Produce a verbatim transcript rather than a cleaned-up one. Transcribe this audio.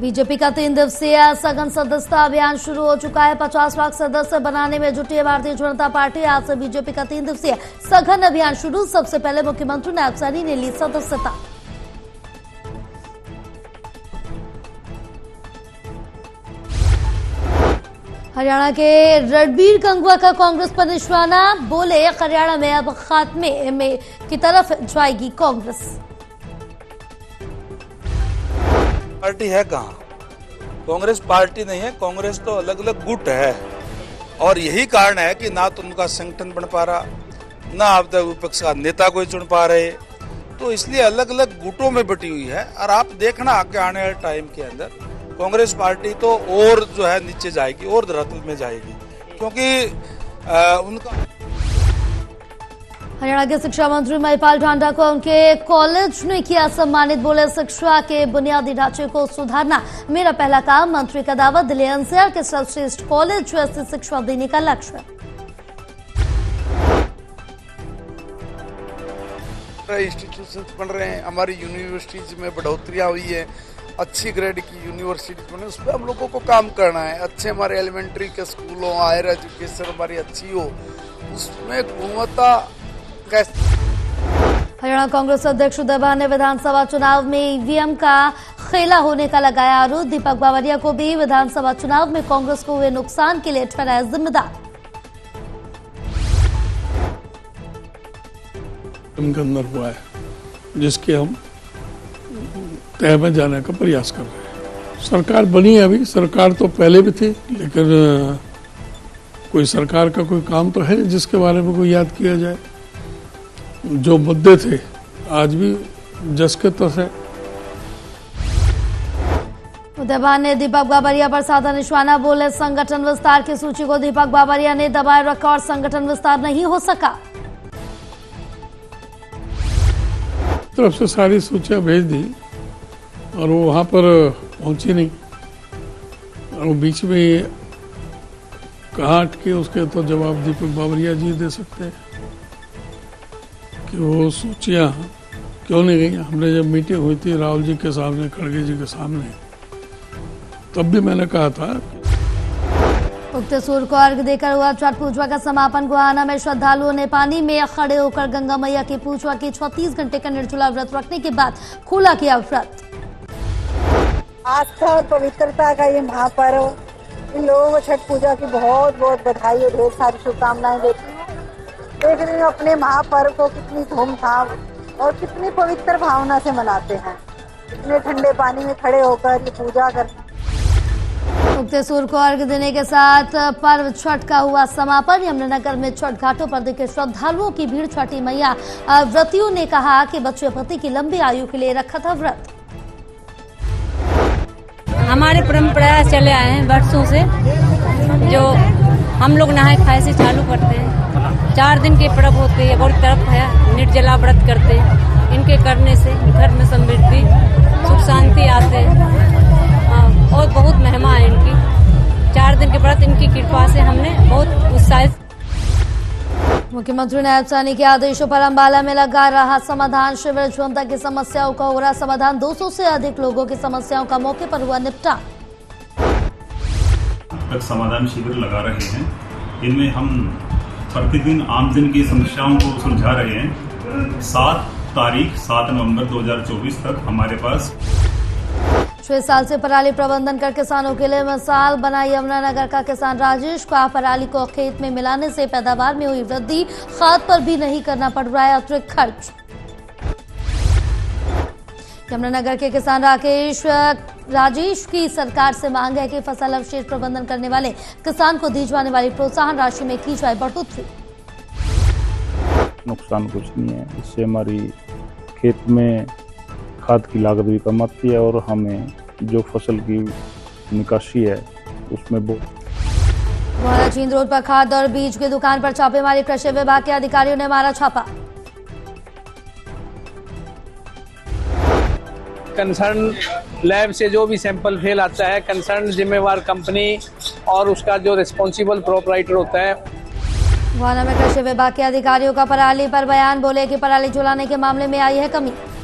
BJP का तीन दिवसीय सघन सदस्यता अभियान शुरू हो चुका है। पचास लाख सदस्य बनाने में जुटी है भारतीय जनता पार्टी। आज से बीजेपी का तीन दिवसीय सघन अभियान शुरू। सबसे पहले मुख्यमंत्री नायब सैनी ने ली सदस्यता। हरियाणा के रणबीर गंगवा का कांग्रेस पर निशाना। बोले हरियाणा में अब खात्मे में की तरफ जाएगी कांग्रेस। पार्टी है कहाँ? कांग्रेस पार्टी नहीं है, कांग्रेस तो अलग अलग गुट है। और यही कारण है कि ना तो उनका संगठन बन पा रहा, ना अब तक विपक्ष का नेता कोई चुन पा रहे। तो इसलिए अलग अलग गुटों में बटी हुई है। और आप देखना आगे आने वाले टाइम के अंदर कांग्रेस पार्टी तो और जो है नीचे जाएगी और धरातल में जाएगी, क्योंकि आ, उनका हरियाणा के शिक्षा मंत्री महिपाल ढांडा को उनके कॉलेज ने किया सम्मानित। बोले शिक्षा के बुनियादी ढांचे को सुधारना मेरा पहला काम। मंत्री का दावा। दिल्ली एनसीआर के सर्वश्रेष्ठ कॉलेज जैसी शिक्षा देने का लक्ष्य है। इंस्टीट्यूशन बन रहे हैं, हमारी यूनिवर्सिटीज में बढ़ोतरी हुई है, अच्छी ग्रेड की यूनिवर्सिटीज बने, उस पर हम लोगों को काम करना है। अच्छे हमारे एलिमेंट्री के स्कूल हो, हायर एजुकेशन हमारी अच्छी हो, उसमें गुणवत्ता। हरियाणा कांग्रेस अध्यक्ष उदय भान ने विधानसभा चुनाव में ईवीएम का खेला होने का लगाया आरोप। दीपक बावरिया को भी विधानसभा चुनाव में कांग्रेस को हुए नुकसान के लिए ठहराया जिम्मेदार। उनके अंदर हुआ है जिसके हम तह में जाने का प्रयास कर रहे हैं। सरकार बनी है, अभी सरकार तो पहले भी थी, लेकिन कोई सरकार का कोई काम तो है जिसके बारे में कोई याद किया जाए। जो मुद्दे थे आज भी जस के तस है। उदय भान ने दीपक बावरिया पर साधा निशाना। बोले संगठन विस्तार की सूची को दीपक बावरिया ने दबाए रखा और संगठन विस्तार नहीं हो सका। तरफ से सारी सूचियां भेज दी और वो वहां पर पहुंची नहीं, और वो बीच में कहाँ अटके उसके तो जवाब दीपक बावरिया जी दे सकते हैं कि वो सूचियां क्यों नहीं गई। हमने जब मीटिंग हुई थी राहुल जी के सामने, खड़गे जी के सामने, तब भी मैंने कहा था। उगते सूर्य को अर्घ्य देकर हुआ छठ पूजा का समापन। गुहाना में श्रद्धालुओं ने पानी में खड़े होकर गंगा मैया की पूजा की। छत्तीस घंटे का निर्जला व्रत रखने के बाद खुला किया व्रत। आस्था और पवित्रता का ये महापर्व, इन लोगों को छठ पूजा की बहुत बहुत बधाई और ढेर सारी शुभकामनाएं देती हूँ। देख रही हूँ अपने महापर्व को कितनी धूमधाम और कितनी पवित्र भावना से मनाते हैं। इतने ठंडे पानी में खड़े होकर ये पूजा करते। उगते सूर्य को अर्घ्य देने के साथ पर्व छठ का हुआ समापन। यमुनानगर में छठ घाटों पर दिखे श्रद्धालुओं की भीड़। छठी मैया व्रतियों ने कहा कि बच्चे पति की लंबी आयु के लिए रखा था व्रत। हमारे परंपरा चले आए हैं वर्षों से, जो हम लोग नहाए खाए से चालू करते हैं। चार दिन के पर्व होते हैं और तरफ है निर्जला व्रत करते हैं। इनके करने से घर में समृद्धि सुख शांति आते हैं और बहुत महिमा है इनकी। चार दिन के व्रत इनकी कृपा से हमने बहुत उत्साहित। मुख्यमंत्री नायब सैनी के आदेशों पर अंबाला में लगा रहा समाधान शिविर। जनता की समस्याओं का हो रहा समाधान। दो सौ से अधिक लोगों की समस्याओं का मौके पर हुआ निपटान। तक समाधान शिविर लगा रहे हैं। इनमें हम प्रतिदिन आमजन की समस्याओं को सुलझा रहे हैं। सात तारीख सात नवंबर दो हज़ार चौबीस तक हमारे पास छह साल से पराली प्रबंधन कर किसानों के लिए मिसाल बनाई। यमुनानगर का किसान राजेश का पराली को खेत में मिलाने से पैदावार में हुई वृद्धि। खाद पर भी नहीं करना पड़ रहा है अतिरिक्त खर्च। यमुनानगर के किसान राकेश राजेश की सरकार से मांग है कि फसल अवशेष प्रबंधन करने वाले किसान को दी जाने वाली प्रोत्साहन राशि में की जाए बढ़ोतरी। नुकसान कुछ नहीं है, इससे हमारी खेत में खाद की लागत भी कम आती है और हमें जो फसल की निकासी है उसमें बहुत। चीन रोड पर खाद और बीज की दुकान पर छापेमारी। कृषि विभाग के अधिकारियों ने मारा छापा। कंसर्न लैब से जो भी सैंपल फेल आता है, कंसर्न जिम्मेवार कंपनी और उसका जो रिस्पॉन्सिबल प्रोपराइटर होता है। गुहाना में कृषि विभाग के अधिकारियों का पराली पर बयान। बोले कि पराली जलाने के मामले में आई है कमी।